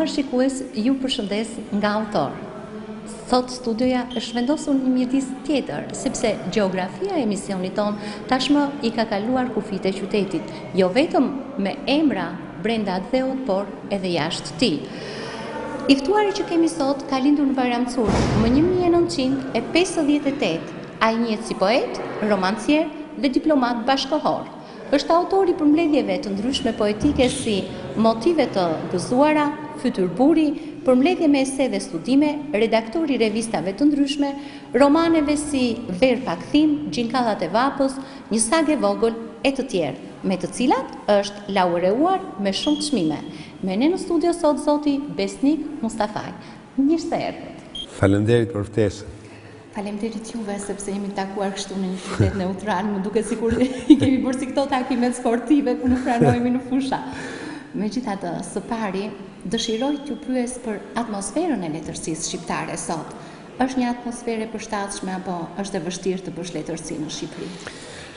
Nderuar shikues, ju përshëndes nga autor. Sot studioja është vendosur një mjedis tjetër, sepse gjeografia e emisionit ton tashmë i ka kaluar kufit e qytetit, jo vetëm me emra brenda dheut, por edhe jashtë tij. I ftuari që kemi sot ka lindur në Bajramcur më 1958. Ai njihet si poet, romancier dhe diplomat bashkëkohor. Është autor i përmbledhjeve të ndryshme poetike si Motive të gëzuara, Fytyrburi, përmbledhje me ese dhe studime, redaktor i revistave të ndryshme, romaneve si Ver pa kthim, Gjinkallat e Vapës, Një sagë e vogël e të tjerë, me të cilat është laureuar me shumë çmime. Me ne në studio sot zoti Besnik Mustafaj. Mirë se erdhët. Faleminderit për ftesën. Faleminderit juve sepse jemi takuar kështu në një qytet neutral, më duket sikur i kemi bërë si këto takimet sportive ku nuk pranohemi në fusha. Megjithatë, së pari dëshiroj t'ju pyes për atmosferën e letërsisë shqiptare sot. Është një atmosferë e përshtatshme apo është e vështirë të bësh letërsi në Shqipëri?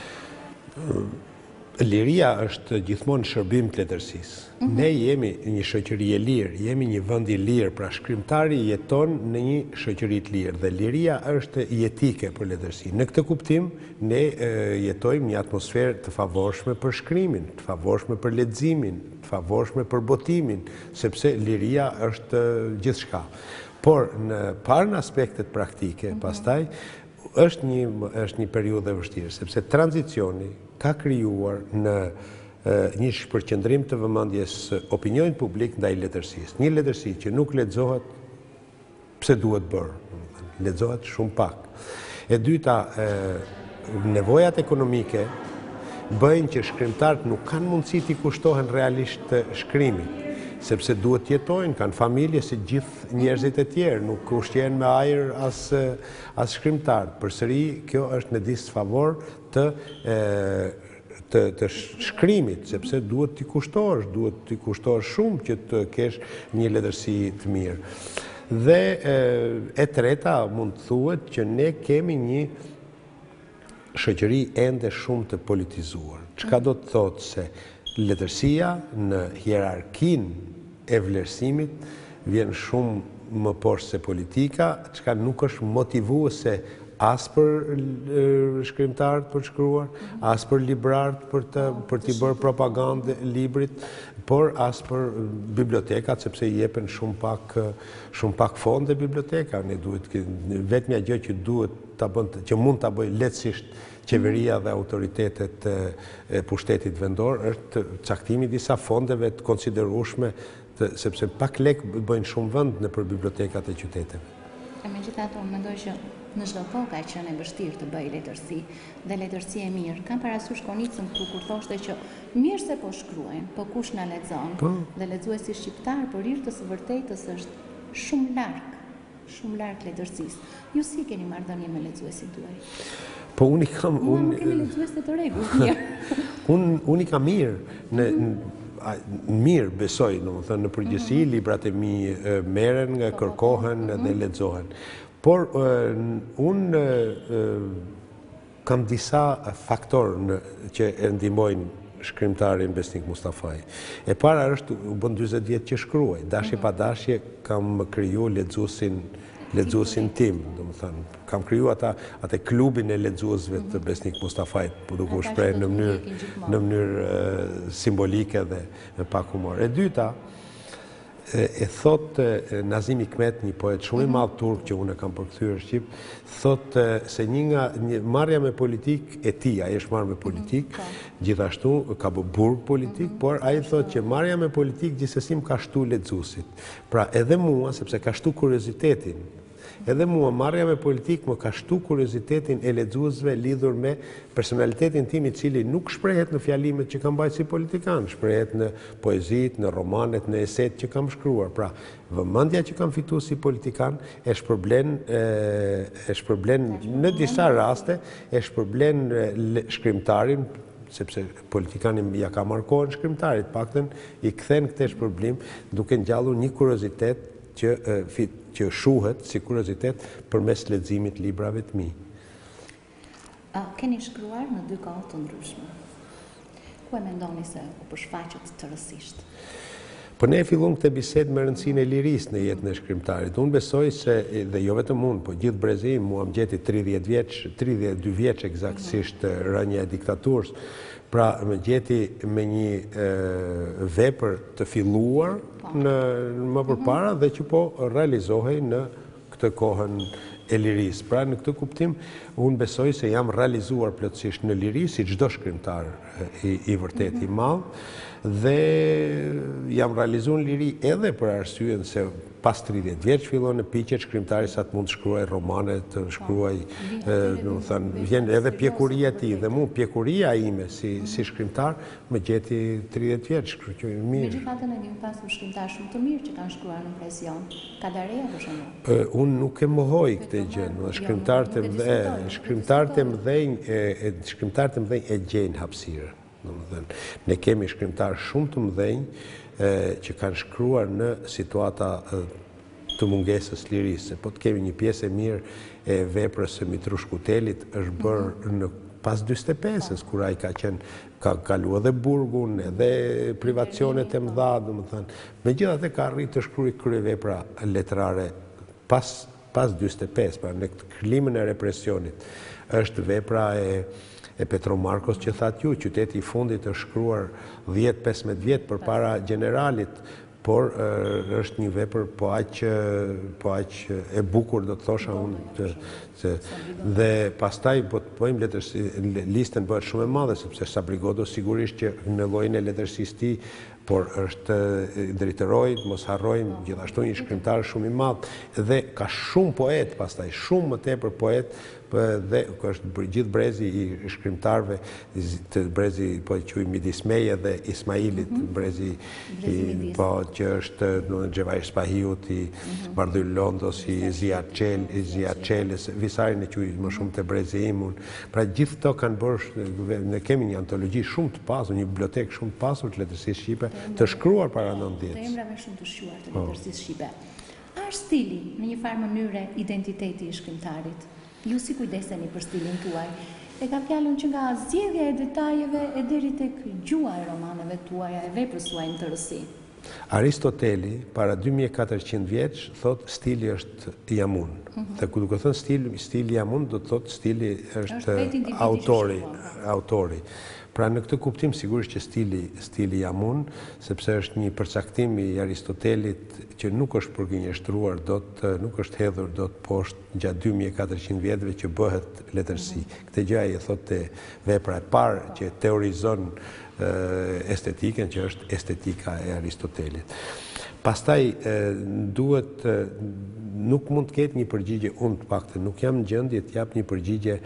Liria është gjithmonë shërbim të letërsisë. Ne jemi një shoqëri e lirë, jemi një vend i lirë, pra shkrimtari jeton në një shoqëri të lirë dhe liria është jetike për letërsinë. Në këtë kuptim, ne jetojmë një atmosferë të favorshme për shkrimin, të favorshme për leximin, të favorshme për botimin, sepse liria është gjithçka. Por në parë aspektet praktike, pastaj është një periudhë e vështirë, sepse tranzicioni ka krijuar në një shpërqendrim të vëmendjes opinionit publik ndaj letërsisë. Një letërsi që nuk lexohet pse duhet bërë, lexohet shumë pak. E dyta, nevojat ekonomike bëjnë që shkrimtarët nuk kanë mundësi t'i kushtohen realisht të shkrimit, sepse duhet jetojnë, kanë familje si gjithë njerëzit e tjerë, nuk ushqehen me ajër as shkrimtarët. Përsëri, kjo është në disfavor të shkrimit, sepse duhet t'i kushtohesh shumë që të kesh një letërsi të mirë. Dhe e treta mund të thuhet që ne kemi një shoqëri ende shumë të politizuar. Çka do të thotë se letërsia në hierarkinë e vlerësimit vjen shumë më poshtë se politika, çka nuk është motivuese as për shkrimtarët për shkruar, as për librarët për t'i bërë propagandë librit, por as për bibliotekat, sepse i jepen shumë pak fonde biblioteka. Ne duhet, vetmja gjë që që mund ta bëjë lehtësisht qeveria dhe autoritetet e pushtetit vendor është caktimi disa fondeve të konsiderueshme, sepse pak lek bëjnë shumë vend nëpër bibliotekat e qyteteve. Megjithatë, unë mendoj që në çdo kohë ka qenë e vështirë të bëj letërsi dhe letërsi e mirë. Kam parasysh konicën këtu kur thoshte që mirë se po shkruajnë, po kush na lexon? Dhe lexuesi shqiptar për hir të së vërtetës është shumë larg letërsisë. Ju si keni marrëdhënie me lexuesit tuaj? Po unë kam nuk kemi lexuese të rregullt, mirë. Unë kam mirë besoj, domethënë në përgjithësi librat e mi merren, kërkohen dhe lexohen. Por unë kam disa faktorë që e ndihmojnë shkrimtarin Besnik Mustafaj. E para është, u bën 40 vjet që shkruaj, dashje pa dashje kam kriju lexuesin tim, domethënë, kam kriju atë klubin e lexuesve të Besnik Mustafajt, po duke u shprehur në mënyrë simbolike dhe me pak humor. E dyta, e thot Nazim Hikmet, një poet shumë i madh turk që unë kam përkthyer në shqip, thot se një marrja me politik e tij, ai është marrë me politik, gjithashtu ka bërë burg politik, por ai thot që marrja me politik gjithsesi më ka shtu lexuesit. Pra edhe mua, sepse ka shtu kuriozitetin, edhe mua marrja me politik më ka shtu kuriozitetin e lexuesve lidhur me personalitetin tim i cili nuk shprehet në fjalimet që kam bajt si politikan, shprehet në poezit, në romanet, në eset që kam shkruar. Pra, vëmendja që kam fituar si politikan e shpërblen në disa raste, e shpërblen shkrimtarin, sepse politikani ja ka markohen shkrimtarit, paktën i kthen këtë shpërblim duke ngjallur një kuriozitet që shuhet si kuriozitet përmes leximit librave të mi. Keni shkruar në 2 kohë të ndryshme. Ku e mendoni se u përshfaqet tërësisht? Po ne fillon këtë bisedë me rëndësinë e lirisë në jetën e shkrimtarit. Unë besoj se, dhe jo vetëm unë, po gjithë brezim, mua më gjeti 30 vjeç, 32 vjeç eksaktësisht rënja e diktaturës, pra më gjeti me një vepër të filluar më përpara dhe që po realizohej në këtë kohën e lirisë. Pra në këtë kuptim, unë besoj se jam realizuar plotësisht në liri, si çdo shkrimtar i vërtet i madh, dhe jam realizuar në liri edhe për arsyen se pas 30 vjeç fillon në piqet shkrimtari sa të mund të shkruaj romane, të shkruaj, vjen edhe pjekuria e tij, dhe mu pjekuria ime si shkrimtar më gjeti 30 vjeç, shkruaj mirë. Megjithatë ne kemi pasur shkrimtar shumë të mirë që kanë shkruar në presion. Kadareja për shembull. Unë nuk e mohoj këtë gjë, shkrimtarët e mëdhenj e gjejnë hapësirë. Ne kemi shkrimtarë shumë të mëdhenj që kanë shkruar në situata të mungesës lirisë. Po të kemi një pjesë e mirë e veprës së Mitrush Kutelit është bërë në pas 45-ës, kur ai ka kalu edhe burgun, edhe privacionet e mëdha, megjithatë ka arritur të shkruajë kryevepra letrare pas 45, pra në këtë klimën e represionit. Është vepra e Petro Marcos që thatë ju, qyteti i fundit është shkruar 10-15 vjetë për para generalit, por është një vepër po aq e bukur, do të thosha unë, dhe pastaj po të pojmë listën bëhet shumë e madhe, sepse Sabrigodo sigurisht që në llojin e letërsisë tij, por është drejtëroi, mos harrojmë, gjithashtu një shkrimtar shumë i madh, dhe ka shumë poet pastaj, shumë më tepër poet, dhe është gjithë brezi i shkrimtarve, brezi po e quaj midis meje dhe Ismailit, brezi që është Xhevair Spahiut, i Bardhyl Londos, i Ziad Çelës, Visarin e quaj më shumë të brezi imun. Pra gjithë këto kanë bërë, ne kemi një antologji shumë të pasur, një bibliotekë shumë të pasur të letërsisë shqipe, të shkruar para 90. Të emrave shumë të shquar të letërsisë shqipe. A është stili në një farë mënyre identiteti i shkrimtarit? Ju si kujdeseni për stilin tuaj? E ka fjalën që nga zgjedhja e detajeve e deri tek gjua e romaneve tuaja, e veprës tuaj në tërësi. Aristoteli, para 2400 vjeç, thot stili është jamun. Dhe ku duke thënë stili jamun, do të thot stili është autori. Pra në këtë kuptim sigurisht që stili jamun, sepse është një përcaktim i Aristotelit që nuk është përgënjeshtruar nuk është hedhur dot poshtë gjatë 2400 vjetëve që bëhet letërsi. Këtë gjë ai e thotë vepra e parë që teorizon estetikën, që është estetika e Aristotelit. Pastaj duhet, nuk mund të ketë një përgjigje, unë të paktën nuk jam në gjendje të jap një përgjigje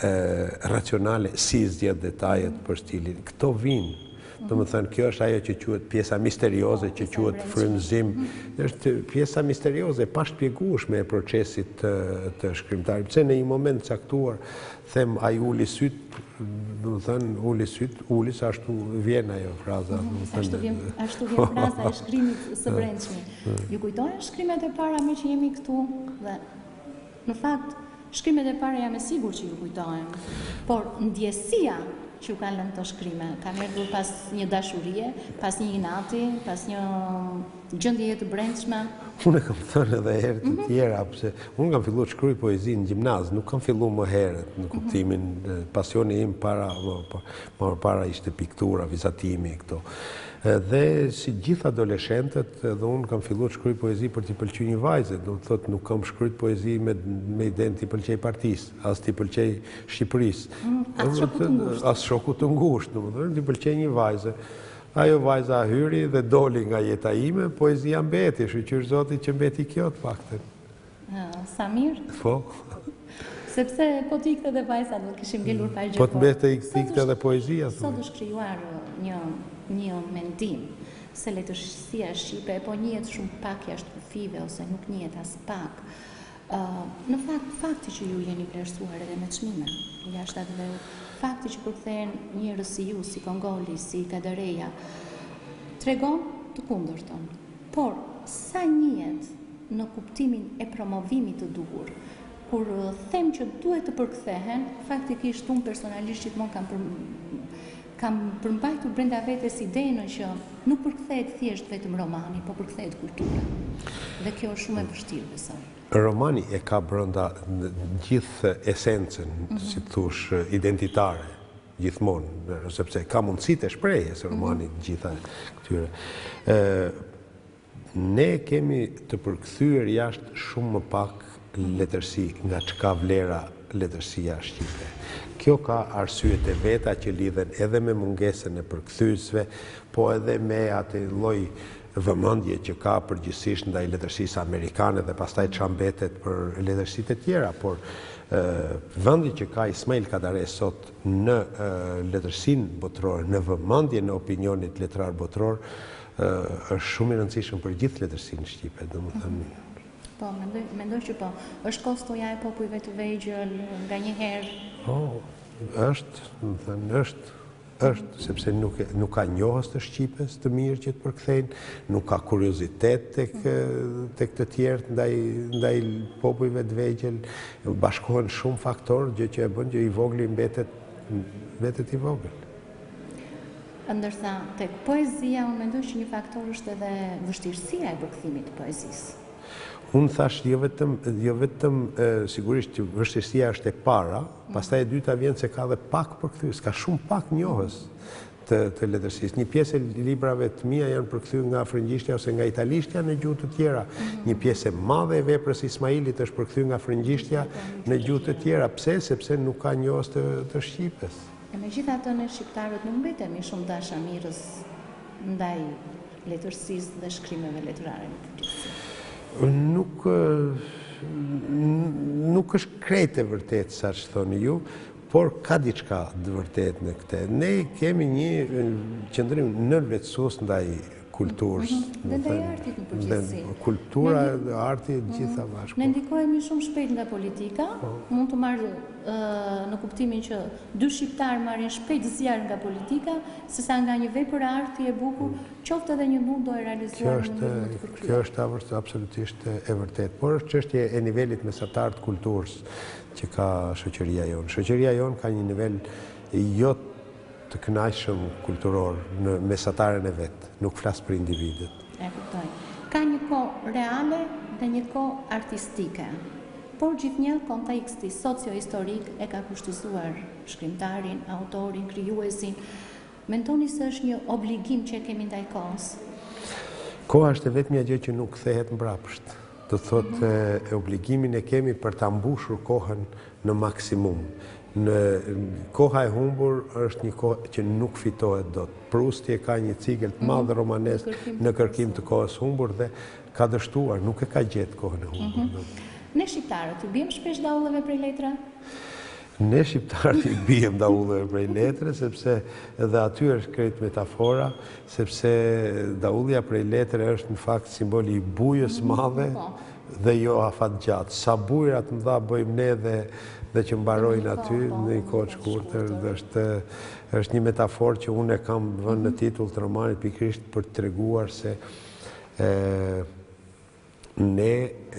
racionale si zgjedh detajet për stilin. Këto vinë. Domethënë, kjo është ajo që quhet pjesa misterioze, që quhet frymëzim. Është pjesa misterioze, pa shpjegueshme e procesit të shkrimtarit. Pse në një moment caktuar them ai uli syt, domethënë uli sa ashtu vjen ajo fraza, domethënë. Ashtu vjen fraza e shkrimit së brendshëm. Ju kujtohen shkrimet e para me që jemi këtu dhe në fakt shkrimet e para jam e sigurt që ju kujtohen, por ndjesia që ju kanë lënë të shkrime, kanë ardhur pas një dashurie, pas një inati, pas një gjendjeje të brendshme. Unë kam thënë edhe herë të tjera, pse unë kam filluar të shkruaj poezi në gjimnaz, nuk kam filluar më herët në kuptimin pasioni im më para ishte piktura, vizatimi këto. Dhe si gjithë adoleshentët, edhe unë kam filluar të shkruaj poezi për t'i pëlqyer një vajze, do të thotë nuk kam shkruajtur poezi me idenë t'i pëlqej partisë, as t'i pëlqej Shqipërisë. As shoku të ngushtë, domethënë t'i pëlqej një vajze. Ajo vajza hyri dhe doli nga jeta ime, poezia mbeti, shqyr Zoti që mbeti kjo të paktën. Sa mirë? Po. Sepse po t'i ikte dhe vajza, do kishim ngelur pa gjë. Po t'mbete ikte dhe poezia. Sot është krijuar një mendim se letërsia shqipe po njihet shumë pak jashtë kufive ose nuk njihet as pak. Në fakt, fakti që ju jeni vlerësuar edhe me çmime jashtë atë, fakti që përkthehen njerëz si ju, si Kongoli, si Kadareja, tregon të kundërtën. Por sa njihet në kuptimin e promovimit të duhur, kur them që duhet të përkthehen, faktikisht unë personalisht gjithmonë kam përmbajtur brenda vetes idenë që nuk përkthehet thjesht vetëm romani, po përkthehet kultura. Dhe kjo është shumë e vështirë, besoj. Romani e ka brenda gjithë esencën, si të thush, identitare, gjithmonë, sepse ka mundësitë e shprehjes romani gjitha këtyre. Ne kemi të përkthyer jashtë shumë më pak letërsi nga çka vlera letërsia shqipe. Kjo ka arsyet e veta që lidhen edhe me mungesën e përkthyesve, po edhe me atë lloj vëmendje që ka përgjithsisht ndaj letërsisë amerikane dhe pastaj çfarë mbetet për letërsitë e tjera, por vendi që ka Ismail Kadare sot në letërsinë botërore, në vëmendje në opinionit letrar botror, është shumë i rëndësishëm për gjithë letërsinë shqipe, domethënë. Po, mendoj që po. Është kostoja e popujve të vegjël nganjëherë. Po, është, sepse nuk ka njohës të shqipes të mirë që të përkthejnë, nuk ka kuriozitet tek të tjerë ndaj popujve të vegjël, bashkohen shumë faktorë, gjë që e bën që i vogli mbetet i vogël. Ndërsa tek poezia, unë mendoj që një faktor është edhe vështirësia e përkthimit të poezisë. Unë thash, jo vetëm sigurisht që vështirësia është e para, pastaj e dyta vjen se ka dhe pak përkthyes, ka shumë pak njohës të letërsisë. Një pjesë e librave të mia janë përkthyer nga frëngjishtja ose nga italishtja në gjuhë të tjera. Një pjesë e madhe e veprës Ismailit është përkthyer nga frëngjishtja në gjuhë të tjera. Pse? Sepse nuk ka njohës të shqipes. Megjithatë, ne shqiptarët nuk mbetemi shumë dashamirës ndaj letërsisë dhe shkrimeve letrare në përgjithësi. Nuk është krejt e vërtet, sa që thoni ju, por ka diçka të vërtet në këte. Ne kemi një qëndrim nënvetësues ndaj kulturës. Dhe ndaj artit në përgjithësi. Kultura dhe arti gjitha bashkë. Ne ndikohemi shumë shpejt nga politika, mund të marrë në kuptimin që dy shqiptarë marrin shpejt zjarr nga politika, sesa nga një vepër arti e bukur, qoftë edhe një mund do e realizuar në mënyrë më të përkryer. Kjo është absolutisht e vërtet, por është çështje e nivelit mesatar të kulturës që ka shoqëria jonë. Shoqëria jonë ka një nivel jo të kënaqshëm kulturor në mesataren e vet, nuk flas për individet. E kuptoj. Ka një kohë reale dhe një kohë artistike. Por gjithnjë konteksti socio-historik e ka kushtëzuar shkrimtarin, autorin, krijuesin. Mendoni se është një obligim që kemi ndaj kohës? Koha është vetëm gjë që nuk kthehet mbrapsht. Do thotë obligimin e kemi për ta mbushur kohën në maksimum. Koha e humbur është një kohë që nuk fitohet dot. Prusti ka një cikël të madh romanesk në kërkim të kohës humbur dhe ka dështuar, nuk e ka gjetë kohën e humbur. Ne shqiptarët i bijem shpesh daullëve prej letra? Ne shqiptarët i bijem daullëve prej letra, sepse edhe aty është krejt metafora, sepse daullja prej letra është në fakt simboli i bujës madhe dhe jo afat gjatë. Sa bujrat mëdha bëjmë ne dhe që mbarojnë aty në një kohë të shkurtër, është një metaforë që unë e kam vënë në titull të romanit pikërisht për të treguar se ne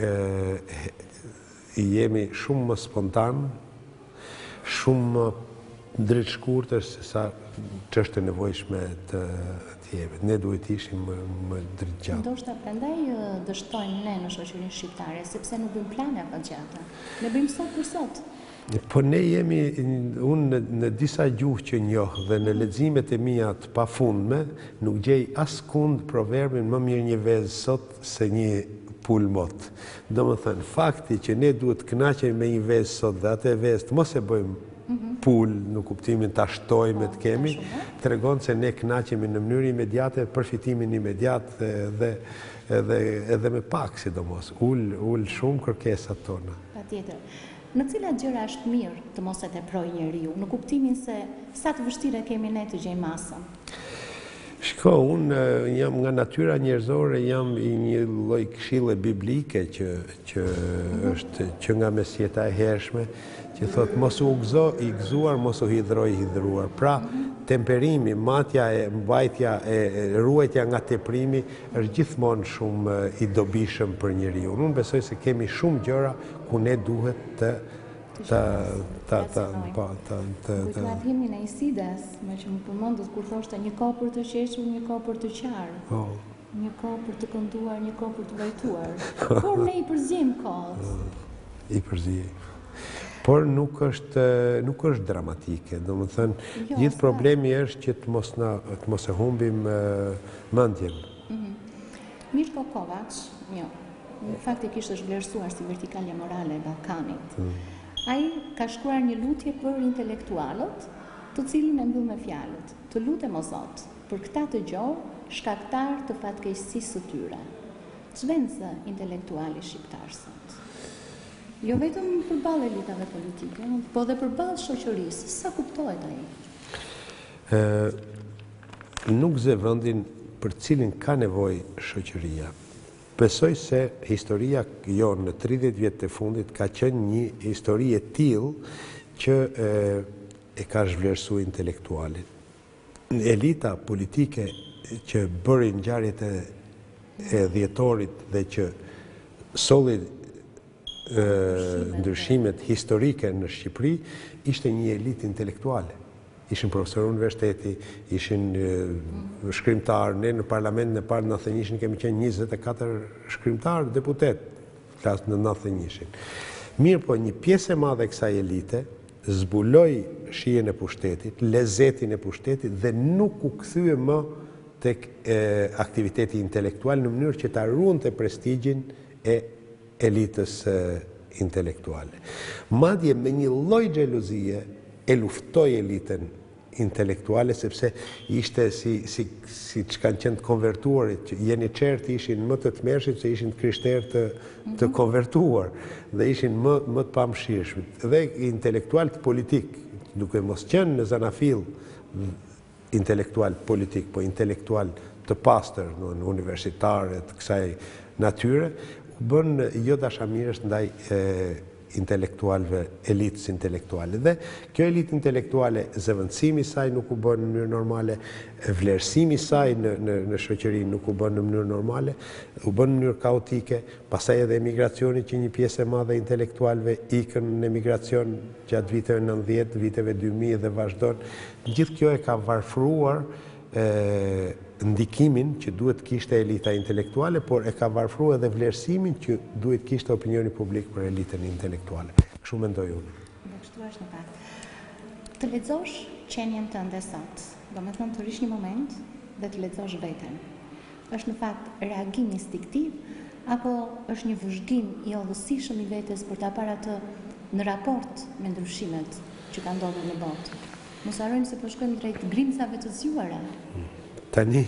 jemi shumë më spontan, shumë më drejt shkurtër se sa ç'është e nevojshme të jemi. Ne duhet ishim më drejt gjatë. Ndoshta prandaj dështojmë ne në shoqërinë shqiptare, sepse nuk bëjmë plane afatgjata. Ne bëjmë sot për sot. Po ne jemi, unë në disa gjuhë që njoh dhe në leximet e mia të pafundme, nuk gjej askund proverbin më mirë një vezë sot se një pul mot. Domethënë, fakti që ne duhet të kënaqemi me një vezë sot dhe atë vezë të mos e bëjmë pul në kuptimin ta shtojmë të kemi, tregon se ne kënaqemi në mënyrë imediate, përfitimin imediat dhe edhe me pak sidomos. Ul shumë kërkesat tona. Patjetër. Në cilat gjëra është mirë të mos e teprojë njeriu, në kuptimin se sa të vështirë kemi ne të gjejmë masën? Shko, unë jam nga natyra njerëzore, jam i një lloj këshille biblike që është që nga mesjeta e hershme, që thot mos u gëzo i gëzuar, mos u hidhroj i hidhruar. Pra, temperimi, matja e mbajtja e ruajtja nga teprimi është gjithmonë shumë i dobishëm për njeriu. Unë besoj se kemi shumë gjëra ku ne duhet të Kujtuar himnin e Isides, me që më përmendët kur thoshte një kohë për të qeshur, një kohë për të qarë. Një kohë për të kënduar, një kohë për të vajtuar. Por ne i përzim kohët. I përzim. Por nuk është dramatike. Do më thënë, gjithë problemi është që të mos e humbim mendjen. Mirko Kovač, faktikisht është vlerësuar si vertikalja morale e Ballkanit. Ai ka shkruar një lutje për intelektualët, të cilin e mbyll me fjalët: "Të lutem o Zot, për këta të gjohë, shkaktar të fatkeqësisë së tyre." Ç'vendse intelektuali shqiptar sot? Jo vetëm përballë elitave politike, po dhe përballë shoqërisë. Sa kuptohet ai? Nuk zë vendin për cilin ka nevojë shoqëria. Besoj se historia jonë në 30 vjetë të fundit ka qenë një histori e tillë që e ka zhvlerësu intelektualin. Elita politike që bëri ngjarjet e dhjetorit dhe që solli ndryshimet historike në Shqipëri, ishte një elit intelektuale. Ishin profesor universiteti, ishin shkrimtarë, ne në parlament në parë 91 kemi qenë 24 shkrimtarë, deputet, klasë në 91. Mirë po, një pjesë e madhe e kësaj elite zbuloi shijen e pushtetit, lezetin e pushtetit dhe nuk u kthye më tek aktiviteti intelektual në mënyrë që ta ruante prestigjin e elitës intelektuale. Madje me një lloj xhelozie e luftoi elitën intelektuale, sepse ishte si që kanë qenë të konvertuarit, që jeni qertë ishin më të tmerrshit se ishin të krishterë të konvertuar dhe ishin më të pamëshirshëm. Dhe intelektualët politik, duke mos qenë në zanafill intelektual politik, po intelektual të pastër, në universitarët kësaj natyre, bën jo dashamirësh ndaj intelektualve, elitës intelektuale. Dhe kjo elitë intelektuale, zëvendësimi saj nuk u bën në mënyrë normale, vlerësimi saj në shoqëri nuk u bën në mënyrë normale, u bën në mënyrë kaotike, pastaj edhe emigracioni që një pjesë e madhe intelektualve ikën në emigracion gjatë viteve 90, viteve 2000 dhe vazhdon. Gjithë kjo e ka varfruar ndikimin që duhet kishte elita intelektuale, por e ka varfruar edhe vlerësimin që duhet kishte opinioni publik për elitën intelektuale. Kështu mendoj unë. Dhe kështu është në fakt. Të lexosh qenien tënde sot, do me thënë të rish një moment dhe të lexosh veten. Është në fakt reagim instinktiv apo është një vëzhgim i odhësishëm i vetes për ta parë atë në raport me ndryshimet që ka ndodhur në botë? Mos harrojmë se po shkojmë drejt grimcave të zgjuara. Tani,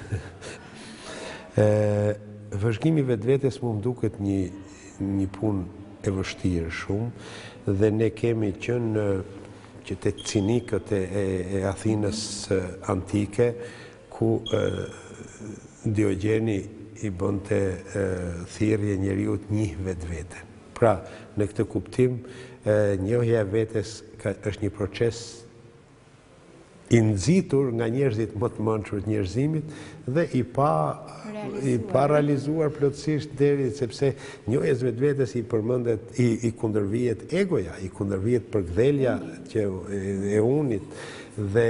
vëzhgimi vetvetes më duket një punë e vështirë shumë dhe ne kemi qenë që të cinikët e Athinës antike ku Diogjeni i bënte thirrje njeriut njeh vetveten. Pra, në këtë kuptim, njohja e vetes është një proces i nxitur nga njerëzit më të mençur të njerëzimit dhe i pa realizuar plotësisht deri sepse njohjes vetvetes i përmendet i kundërvihet egoja, i kundërvihet përgdhelja që e unit dhe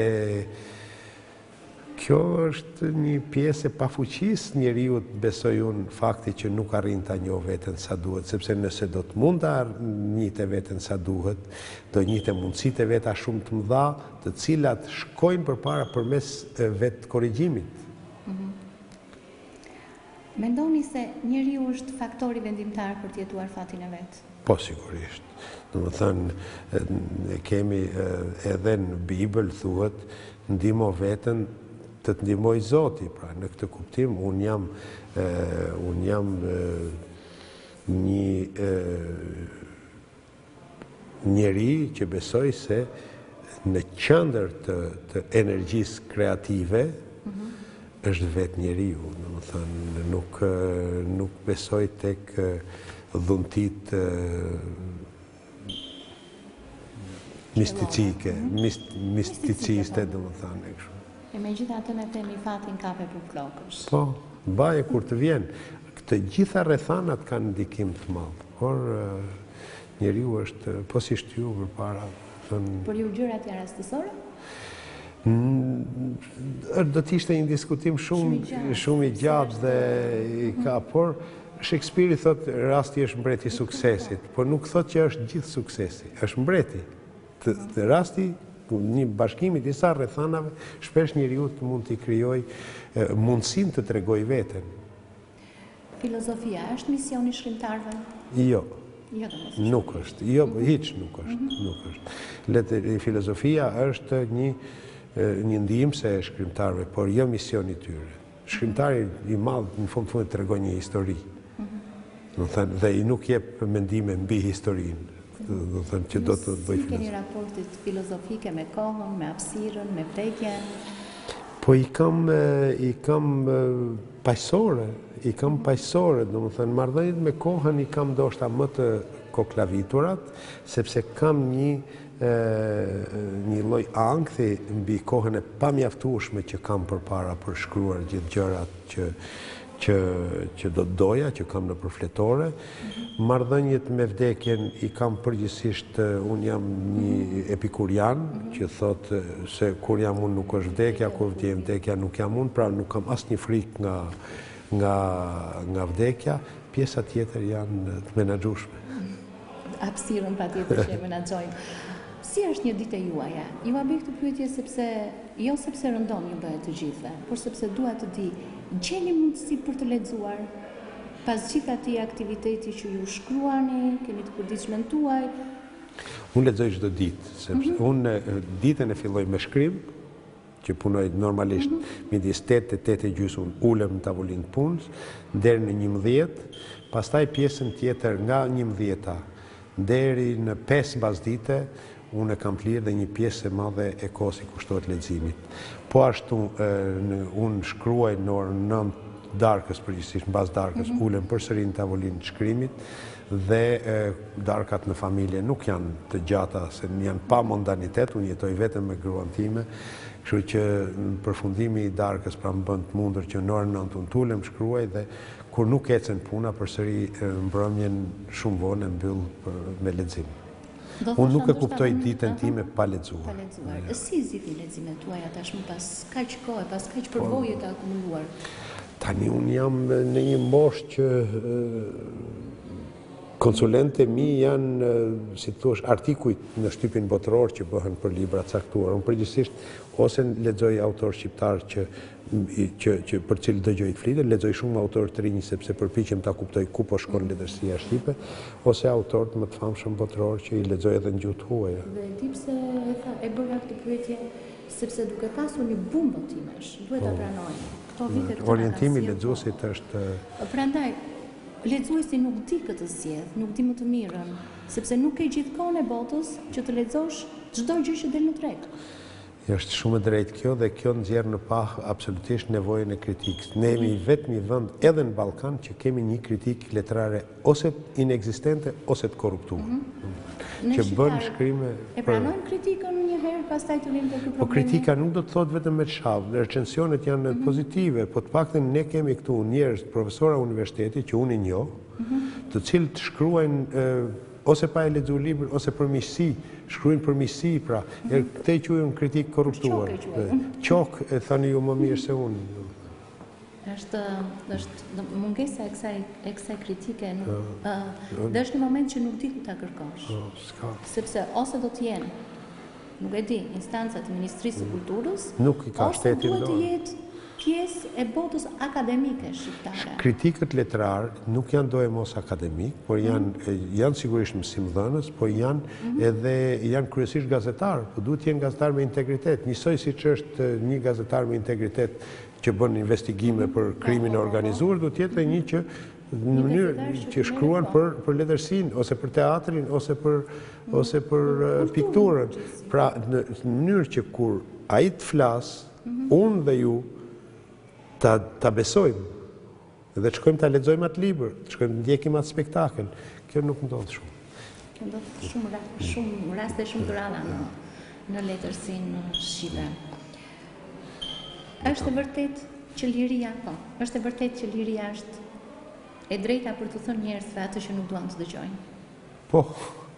kjo është një pjesë e pafuqisë njeriu, besoj unë, fakti që nuk arrin ta njohë veten sa duhet, sepse nëse do të mund ta njihte veten sa duhet, do njihte mundësitë e veta shumë të mëdha, të cilat shkojnë përpara përmes vetë korrigjimit. Mendoni se njeriu është faktori vendimtar për të jetuar fatin e vet? Po, sigurisht. Domethënë, kemi edhe në Bibël thuhet, ndihmo veten të ndihmoj Zoti. Pra, në këtë kuptim, unë jam një njeri që besoj se në qendër të energjisë kreative është vetë njeriu. Domethënë, nuk besoj tek dhuntit misticiste, domethënë kështu. E megjithatë ne themi fatin kape për flokësh. Po, baje kur të vjen. Të gjitha rrethanat kanë ndikim të madh, por Njeriu është, po si shtyju përpara. Por ju gjërat janë rastësore? Do t'ishte një diskutim shumë i gjatë dhe i ka, por Shakespeare thot rasti është mbreti i suksesit, por nuk thot që është gjithë suksesi, është mbreti. Rasti, një bashkimi disa rrethanave, shpesh njeriu mund t'i krijoj mundësinë të tregoj veten. Filozofia është misioni shkrimtarëve? Jo. Nuk është, jo, hiç nuk është. Filozofia është një ndihmëse e shkrimtarëve, por jo misioni i tyre. Shkrimtari i madh në fund tregon një histori. Dhe i nuk jep mendime mbi historinë. Do thënë që do të bëj filozofi. Si keni raportet filozofike me kohën, me hapësirën, me vdekjen? Po i kam paqësore, do të thënë marrëdhëniet me kohën i kam ndoshta më të koklaviturat, sepse kam një lloj ankthi mbi kohën e pamjaftueshme që kam përpara për shkruar gjithë gjërat që do të doja, që kam në përfletore. Marrëdhëniet me vdekjen i kam përgjithsisht, unë jam një epikurian, që thot se kur jam unë nuk është vdekja, kur vjen vdekja nuk jam unë, pra nuk kam asnjë frikë nga vdekja, pjesa tjetër janë të menaxhueshme. Hapësirën patjetër që e menaxhojmë. Si është një ditë e juaja? Ju a bëj këtë pyetje jo sepse rëndon ju bëhet të gjithëve, por sepse dua të di, gjeni mundësi për të lexuar pas gjithë atij aktiviteti që ju shkruani, keni të përditshmën tuaj? Unë lexoj çdo ditë, sepse unë ditën e filloj me shkrim, që punoj normalisht midis 8 e 8:30 ulem në tavolinë të punës deri në 11, pastaj pjesën tjetër nga 11 deri në 5 mbasdite unë kam lirë dhe një pjesë e madhe e kohës i kushtohet leximit. Po ashtu unë shkruaj në orën 9 darkës, përgjithsisht mbas darkës ulem përsëri në tavolinë të shkrimit dhe darkat në familje nuk janë të gjata, se janë pa mondanitet, unë jetoj vetëm me gruan time, kështu që në përfundimi i darkës pra më bën të mundur që në orën 9 unë ulem shkruaj dhe kur nuk ecën puna përsëri mbrëmjen shumë vonë mbyll me lexim. Unë nuk e kuptoj ditën time pa lexuar. Si zgjidhni leximet tuaja tashmë pas kaq kohë, pas kaq përvoje të akumuluar? Tani unë jam në një moshë që konsulentët e mi janë, si të thuash, artikujt në shtypin botëror që bëhen për libra caktuar. Unë përgjithsisht ose lexoj autor shqiptar që për cilë dëgjoj të flitë, lexoj shumë autor të rinj sepse përpiqem ta kuptoj ku po shkon letërsia shqipe, ose autorët më të famshëm botëror që i lexoj edhe në gjuhë huaja. Dhe di pse e bëra këtë pyetje, sepse duke pasur një bumë botimesh, duhet ta pranojmë. Këto vite të orientimi i lexuesit është. Prandaj lexuesi nuk di këtë zgjedh, nuk di më të mirën, sepse nuk ke gjithë kohën e botës që të lexosh çdo gjë që del në treg. Është shumë e drejtë kjo dhe kjo nxjerr në pah absolutisht nevojën e kritikës. Ne jemi vetëm një vend edhe në Ballkan që kemi një kritikë letrare ose inekzistente ose të korruptuar. Që bën shkrime. E pranojmë kritikën një herë, pastaj të vinë te ky problem. Po kritika nuk do të thotë vetëm me çavë, recensionet janë pozitive, po të paktën ne kemi këtu njerëz profesorë universiteti që unë i njoh, të cilët shkruajnë ose pa e lexuar libër ose për miqësi, shkruajnë për miqësi, pra, këtë quajnë kritikë korruptuar. Qok e thani ju më mirë se unë. Është mungesa e kësaj kritike, dhe është një moment që nuk di ku ta kërkosh. Sepse ose do të jenë, nuk e di, instancat e Ministrisë së Kulturës, ose duhet të jetë pjesë e botës akademike shqiptare. Kritikët letrar nuk janë do e mos akademik, por janë sigurisht mësimdhënës, por janë kryesisht gazetarë, po duhet të jenë gazetarë me integritet. Njësoj si që është një gazetar me integritet që bën investigime për krimin e organizuar, duhet të jetë një që në mënyrë që shkruan për letërsinë, ose për teatrin, ose për pikturën. Pra, në mënyrë që kur ai të flasë, unë dhe ju, ta besojmë, dhe të shkojmë ta lexojmë atë libër, të shkojmë të ndjekim atë spektakël. Kjo nuk ndodh shumë. Kjo ndodh shumë raste shumë të rana në letërsinë shqipe. Është e vërtetë që liria, është e vërtetë që liria është e drejta për të thënë njerëzve atë që nuk duan të dëgjojnë. Po.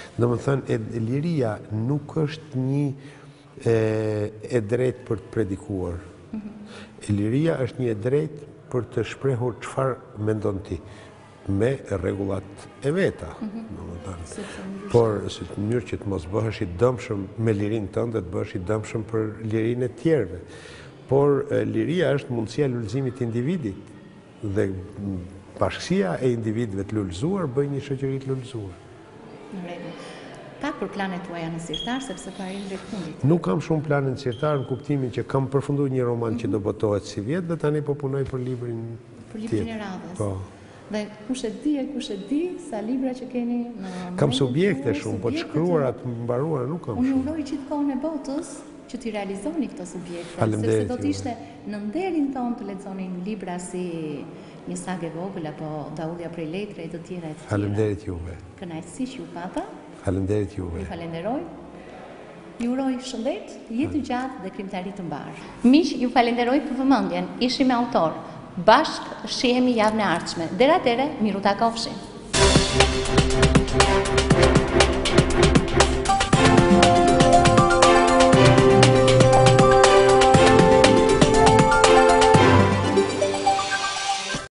Domethënë, liria nuk është një e drejtë për të predikuar. Liria është një e drejtë për të shprehur çfarë mendon ti, me rregullat e veta. Por në mënyrë që të mos bëhesh i dëmshëm me lirinë tënde, të bëhesh i dëmshëm për lirinë e tjerëve. Por liria është mundësia e lullëzimit të individit dhe bashkësia e individëve të lullëzuar bëj një shoqëri të lullëzuar. Pak për planet tuaja në sirtar, sepse po arrim drejt fundit. Nuk kam shumë plane në sirtar, në kuptimin që kam përfunduar një roman që do botohet si vjet dhe tani po punoj për librin Për librin e radhës. Po. Dhe kush e di sa libra që keni në Kam subjekte shumë, po të shkruarat mbaruara nuk kam Unë shumë. uroj gjithkohën e botës që t'i realizoni këto subjekte, Faleminderit sepse do juve. t'ishte në nderin tonë të lexonin libra si Një sagë e vogël apo Daudhja prej letre e të tjera e të tjera. Faleminderit juve. Kënaqësi që ju pata. Faleminderit juve. Ju falenderoj. Ju uroj shëndet, jetë gjatë dhe krijimtari të mbar. Miq, ju falenderoj për vëmendjen. Ishim me autor. Bashk shihemi javën e ardhshme. Deri atëherë, miru takofshim.